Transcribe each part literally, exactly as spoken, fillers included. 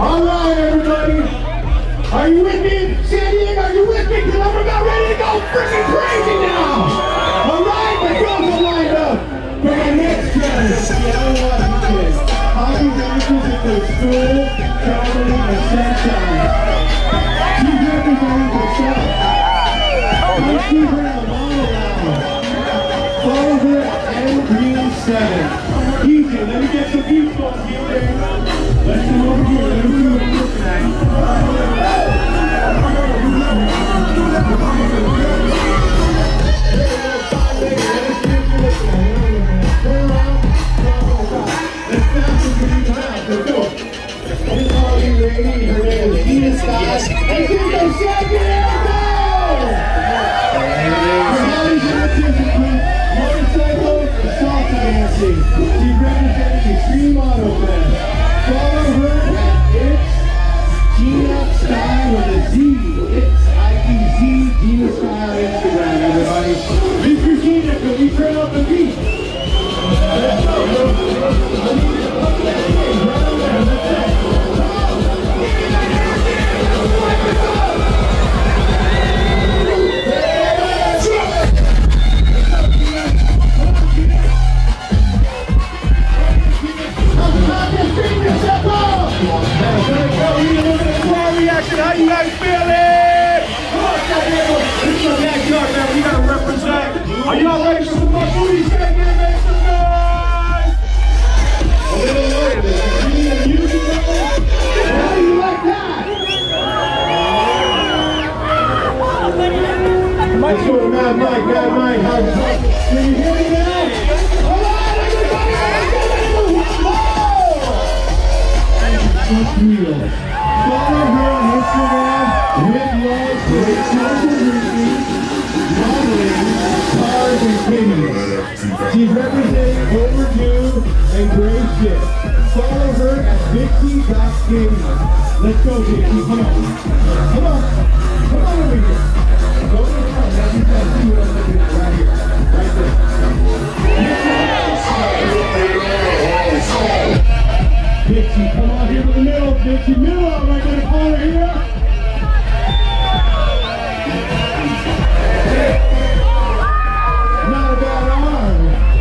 All right, everybody. Are you with me? San Diego, are you with me? Because I'm about ready to go freaking crazy now. All right, my girls are lined up for my next challenge. Seattle, Washington. Hockey's answers in the school, traveling, and sunshine. She's representing herself. Let's keep her in the model lounge. Follow her at M Green seven. Easy, let me get some views on you there. Let's come over here, let me see what I'm looking at. Let's go. Let's all you ready. Her name is Gina Scott. Let's go, second, and go! Motorcycle and salsa dancing. She's representing Extreme Auto Fest. Follow her at It's Gina Sky with a Z. It's I T Z Gina Sky on Instagram, everybody. Mister Gina, can we turn up the beat? Let's go. How you guys feeling? Come on, San Diego. This is the backyard, man. We gotta represent. Are y'all ready for some more booty shaking? Make some noise! A little lower. You need the music going? How do you like that? Let's go to Mad Mike. Mad Mike, how's it? Can you hear me now? Come on, everybody! Let's go! Real. Follow her on Instagram with love for modeling, cars, and kitties. She's representing Overdue and Gray Shit. Follow her at Dixie dot Kitties. Let's go, Dixie. Come on. Come on. Come on over here. Go to the front. Let me guys see what I'm looking at right here. Right there. Dixie, come on here to the middle. Dixie, middle. I'm right in the corner here. Not a bad arm.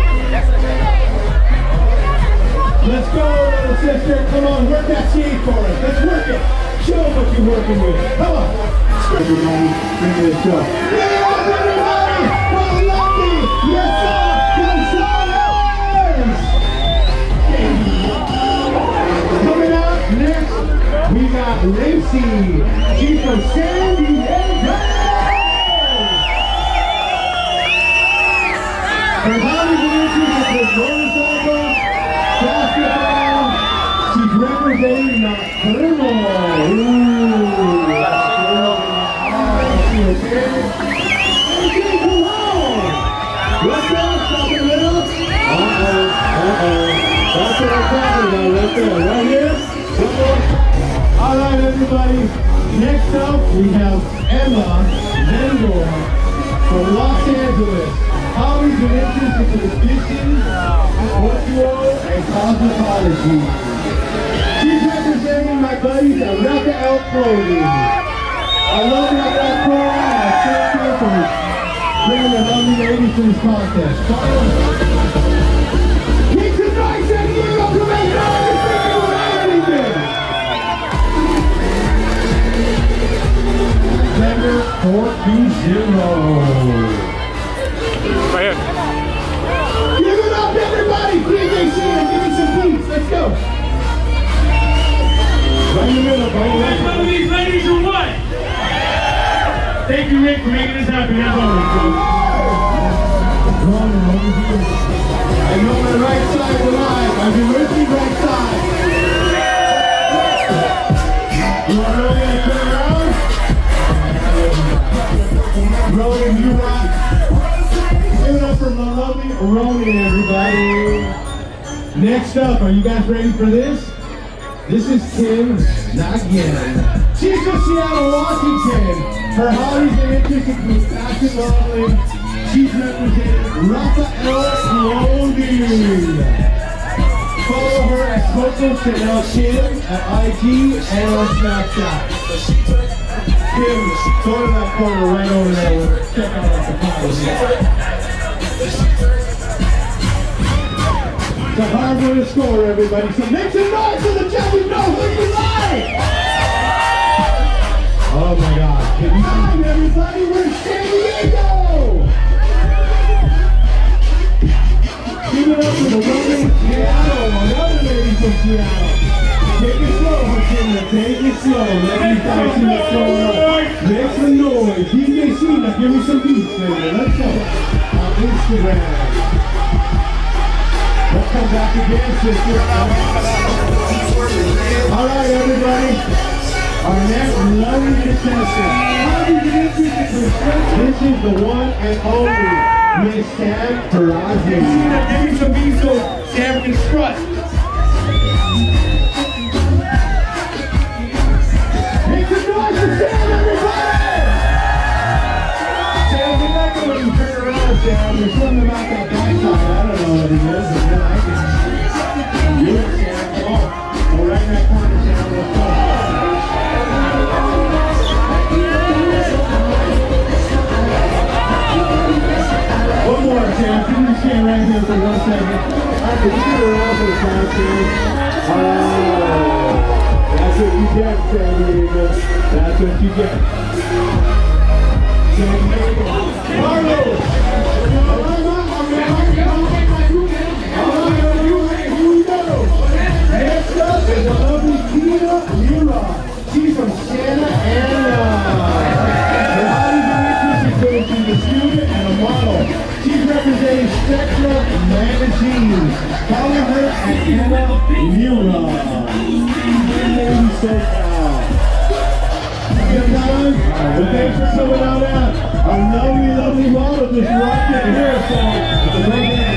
Let's go, little sister. Come on, work that seat for us. Let's work it. Show them what you're working with. Come on. Everybody, bring this show. Give it up, everybody. For Lucky. Yes, sir. Gonzalez. Coming up next, we got Lacey. She's from San Diego. Her hobbies and interests is motorcycle, basketball. She's representing Nocturnal. Ooh, Nocturnal. Okay. Okay, come on. Let's go. Stop in the middle. Uh-oh. Uh-oh. That's what I'm talking about right there, right here. All right, everybody. Next up, we have Emma Mendor from Los Angeles. Hobbies and interests include fishing, Portugal, and cosmetology. She's representing my buddies at Raka L Clothing. I love Raka L Clothing. I thank you for bringing the lovely ladies to this contest. Keep the nice and you up to make everything without anything. Denver four two zero. Right here. Give it up, everybody! P J C, give me some beats. Let's go. Right in the middle, bro. Which one of these ladies or what? Thank you, Rick, for making this happen. As always, bro. I know my right side alive. I've been with me right side. You want to really turn around? Rowan, you rock. Give it up for my lovely Rowan, everybody. Next up, are you guys ready for this? This is Kim Nagyan. She's from Seattle, Washington. Her hobbies and interests include fashion modeling. She's representing Raka L Clothing. follow her at Coco Chanel Kim at I G and on Snapchat. Kim, go to that corner right over there. We'll check out the party. It's a hard one to score, everybody. So make some noise so the judges know who you like. Oh my God! Can you time, everybody? We're San Diego. Give it up to the woman Seattle, another lady from Seattle. Take it slow, Virginia. Take it slow. Let me guys see what's going on. Make some noise. D J Sheena, give me some beats, baby. Let's go. On Instagram. Let's come back again, sister. All right, everybody. Our next lovely contestant. How do you introduce this? This is the one and only Miss Sam Taraji. Give me some beats so Sam can strut. Make some noise for Sam, everybody! Sam, you like it when you turn around, Sam. There's something about that backside. I don't know what it is, but I like it. Do it, Sam. Come on. Go right in that corner, Sam. Let's go. One more, Sam. Can you stand right here for one second? All right, can you get around for the time, Sam? Oh, that's what you get, San Diego. That's what you get. San Diego. Carlos! All right, here we go. Next up is the lovely Tina Mura. She's from Santa Ana. Her hobbies and interests include she's a student and a model. She's representing Spectra Magazine. Follow her at Anna Mura. Lady so proud. Good time? Well, thanks for coming out out. Our lovely, lovely model just rocked it here, so the birthday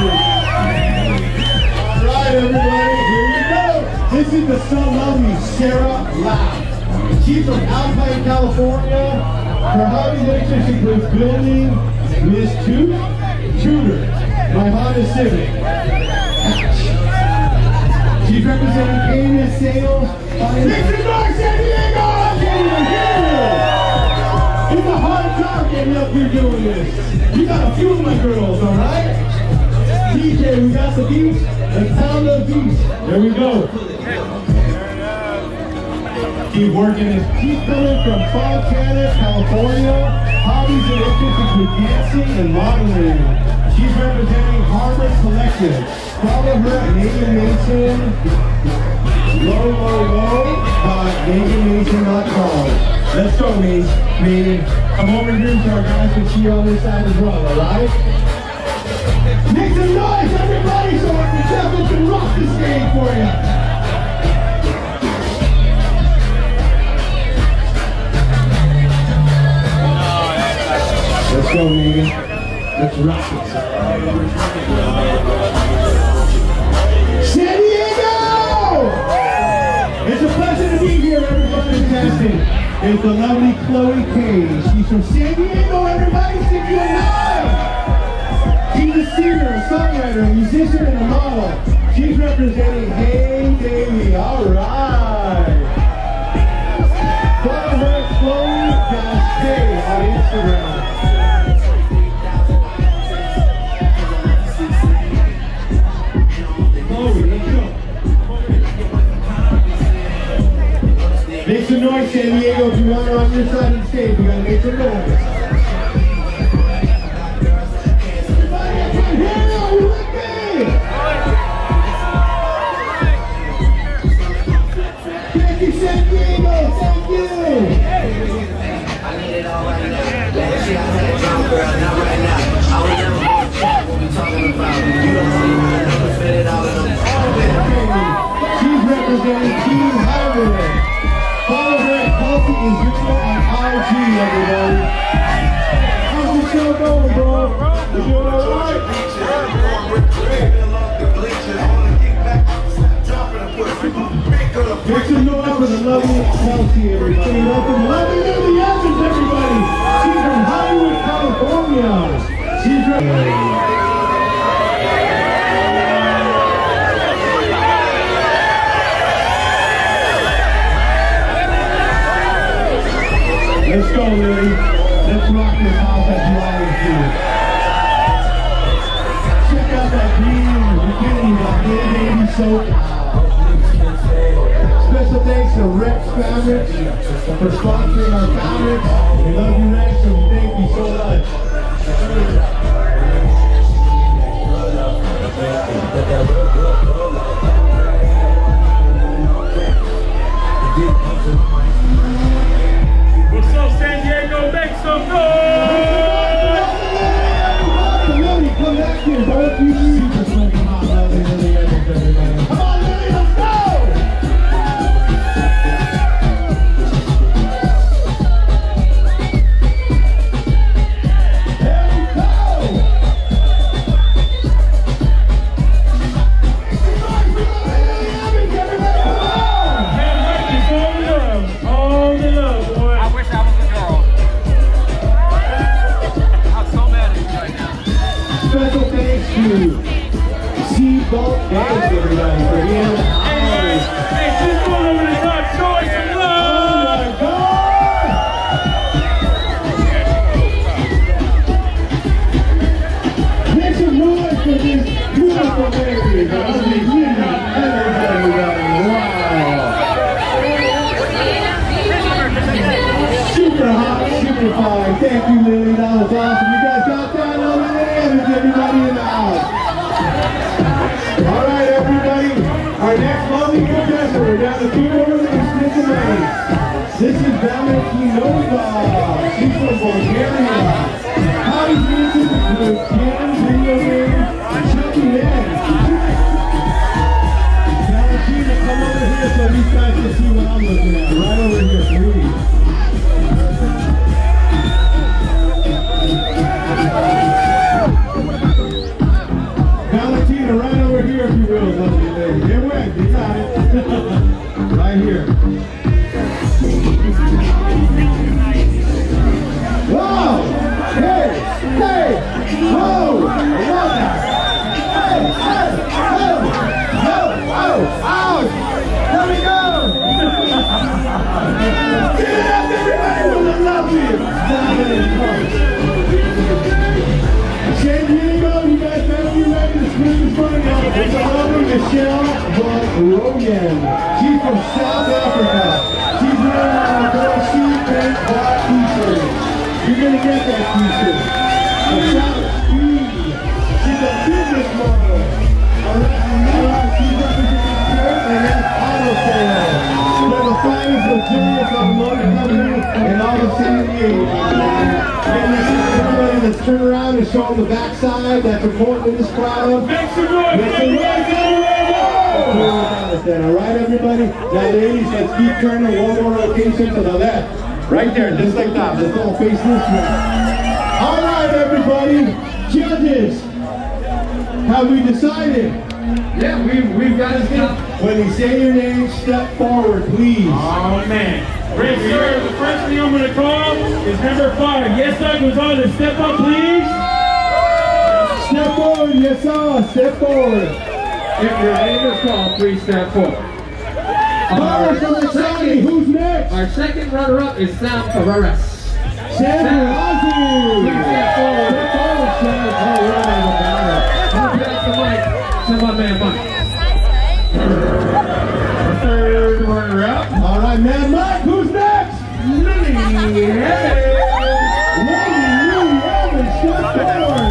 Alright, everybody, here we go. This is the so lovely Sarah Lapp. She's from Alpine, California. Her hobbies and interests include building, Miss Toot, Tudor, my Honda Civic. She's representing A M S Sales. Make some noise, San Diego! I can't even hear you! It's a hard time getting up here doing this. You got a few of my girls, alright? D J, we got the beats. Let's pound those beats. There we go. Keep working this. She's coming from Fontana, California. Hobbies and interests include dancing and modeling. She's representing Harbor Collective. Follow her at Megan Mason. Low, low, low. Megan Mason dot com. Let's go, Megan. Come over here so our guys can see you on this side as well, alright? Make some noise, everybody, so our contestants can rock the stage for you. Let's go, Megan. Let's rock it. San Diego! It's a pleasure to be here, everybody. Fantastic. It's the lovely Chloe Kay. She's from San Diego, everybody. Sing you alive! She's a singer, a songwriter, a musician, and a model. She's representing Hey Baby. All right. Follow her at Chloe-Kay on Instagram. Make some noise, San Diego. If you want her on your side of the stage, you gotta make some noise. Everybody up right here, are you with me? Thank you, San Diego. Thank you. I need it all right now. Last year I had a drum girl, not right now. I would never what we talking about. You don't see me, I never fit it all in them. She's representing Team Highway. Follow her at Coffee and Zuma on I G, everybody. How's the show going, bro? You doing alright? Make some noise for the lovely Kelsey, everybody. Welcome, lovely Lily Evans, everybody. She's from Hollywood, California. She's ready. Let's go, Lily. Let's rock this house as you always do. Check out that green bikini, that little baby soap. Special thanks to Rex Fabrics for sponsoring our fabrics. We love you, Rex, and we thank you so much. What's up, San Diego? Make some noise! Lily, come back here. Don't you super smoking hot, Lily, Lily, everybody. Come on, Lily, let's go! Seatbelt Dance, everybody, for being in the house. Hey, she's going over the top. Show us some love. Oh my God! Make some noise for this beautiful baby. Everybody, wow. Super hot, super fine. Thank you, Lily. That was awesome. You guys got that on the end. Everybody in the house. All right, everybody. Our next lovely contestant, we're down to two more names. This is Valentinova. She's from Bulgaria. Howdy's music with Kim, video game, Chucky Head. Valentina, come over here so these guys can see what I'm looking at. Right over here, please. Valentina, right over here if you will, lovely lady. Get wet, you got it. Right here. Wow! Hey! Hey! Whoa! I love that! Hey! Hey! Oh! No! Oh! Ouch! There we go! Give it up, everybody! We love you! Shane Diego, you guys better be ready to spin this money out. It's a lovely Michelle Von Rogan. She's from South Africa. She's wearing a girl sheet pink black t-shirt. You're gonna get that t-shirt. A shout out Steve. She's a business model. Alright, she's representing shirt and that's auto sales. They're the finest luxurious automotive company in all of San Diego. Everybody, let's turn around and show them the backside. That's important in this crowd. Make some noise. Make some noise, everybody. All right, everybody. Now, ladies, let's keep turning one more rotation to the left. Right there, just like that. Let's all face this way. All right, everybody. Judges, have we decided? Yeah, we've, we've got to stop. When you say your name, step forward, please. Oh, man. Right, sir, the first thing I'm going to call is number five. Yes, sir, Gonzalez. Step up, please. Step forward, yes, sir. Step forward. If your name is called, please step forward. Our, second, who's next? Our second runner-up is Sam Ferreras. Sam Ferrazzi. Please step forward. Step forward, Sam. All right. Pass the mic to my man, Mike. Third runner-up. All right, man, Mike. Who's next? Lily Evans. Lily Evans. Step forward.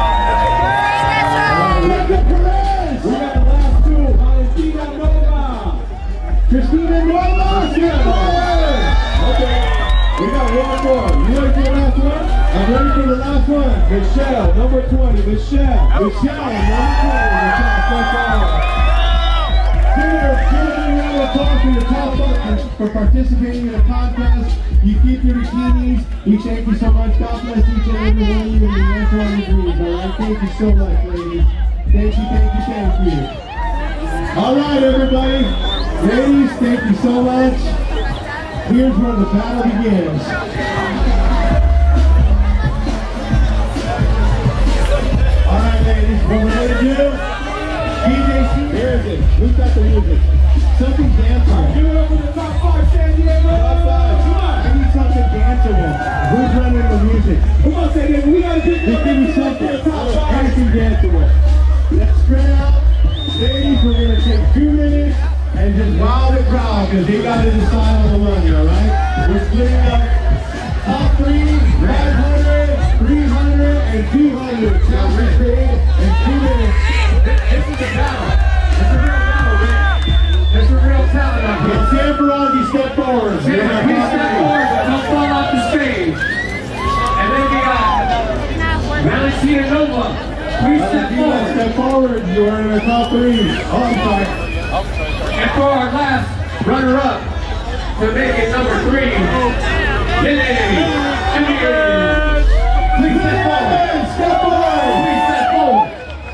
Rebecca Perez. We got the last two. Valentina Nova. Christina Nova. Step forward. Okay. We got one more. You ready for the last one? I'm ready for the last one. Michelle, number twenty. Michelle. Michelle, number twenty. Michelle, step forward. Give her, give her a round of applause for your top buckers for participating in the contest. You keep your bikinis. We thank you so much. God bless each and every one of you and the answer on the degrees. All right, thank you so much, ladies. Thank you, thank you, thank you. All right, everybody. Ladies, thank you so much. Here's where the battle begins. All right, ladies, what we're going to do, D J C, here is it. Who's got the music? Something dancer. Give it up for the top five, San Diego. Top five. Come on. I need something dancer Wow the crowd, because they got to decide on the money, all right? We're splitting up top three, five hundred, three hundred, and two hundred. Now we're trading in two minutes. This is a battle. It's a real battle, man. There's a real talent out here. And Sam Ferrandi, step forward. Please step forward, but don't fall off the stage. And then we got Valentina Nova. Please step You guys forward. step forward. You are in the top three. Oh, I'm sorry. And for our last runner-up, to make it number three, Lily Julian. Please step forward. Step forward. Please step forward.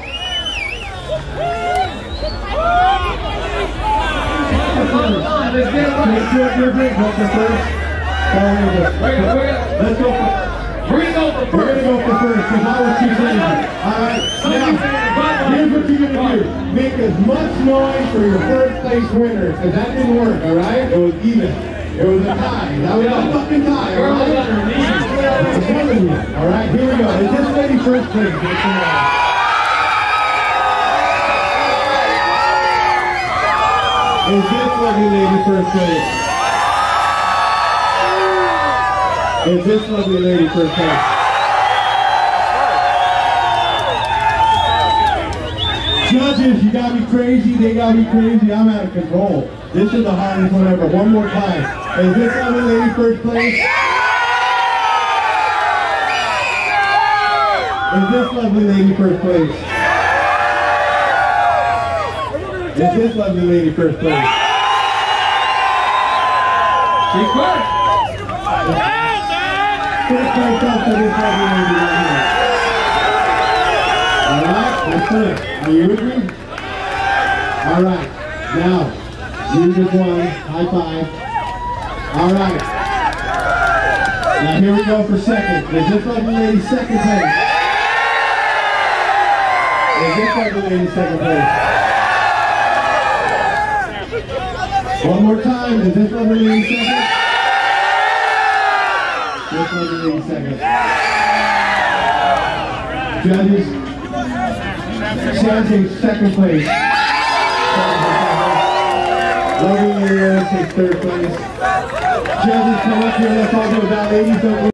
Come on, let's get it right. Let's do it, you're big, but the first. We're gonna- we're gonna- Let's go for We're gonna go for We're first. gonna go for first, because I was too crazy. Alright, now, here's what you're gonna do. Make as much noise for your first place winner, because that didn't work, alright? It was even. It was a tie. That was a fucking tie, Girls alright? underneath. I'm telling you. Alright, here we go. Is this lady first place? Yes or no? Is this lovely lady first place? Is this lovely lady first place? Judges, you got me crazy, they got me crazy, I'm out of control. This is the hardest one ever. One more time. Is this lovely lady first place? Is this lovely lady first place? Is this lovely lady first place? She's first. First place up to this lovely lady right here. Alright, let's do it. Are you with me? Alright, now, you just won. High five. Alright. Now here we go for second. Is this lovely lady second place? Is this lovely lady second place? One more time. Is this lovely lady second? This lovely lady second. Judges, Shantae second place. Lovely lady takes third place. Judges, come up here. Let's all go with that ladies. Don't